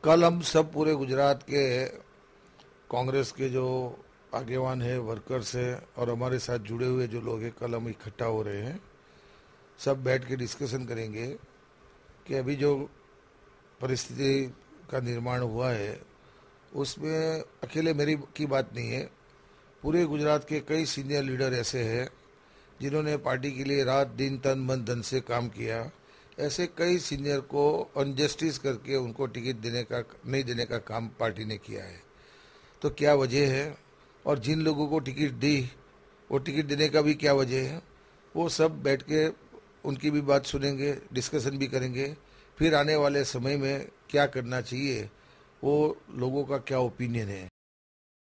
कल हम सब पूरे गुजरात के कांग्रेस के जो आगेवान है, वर्कर्स है और हमारे साथ जुड़े हुए जो लोग हैं, कल हम इकट्ठा हो रहे हैं। सब बैठ के डिस्कशन करेंगे कि अभी जो परिस्थिति का निर्माण हुआ है उसमें अकेले मेरी की बात नहीं है। पूरे गुजरात के कई सीनियर लीडर ऐसे हैं जिन्होंने पार्टी के लिए रात दिन तन मन धन से काम किया। ऐसे कई सीनियर को अनजस्टिस करके उनको टिकट देने का नहीं देने का काम पार्टी ने किया है। तो क्या वजह है और जिन लोगों को टिकट दी वो टिकट देने का भी क्या वजह है, वो सब बैठ के उनकी भी बात सुनेंगे, डिस्कशन भी करेंगे। फिर आने वाले समय में क्या करना चाहिए, वो लोगों का क्या ओपिनियन है।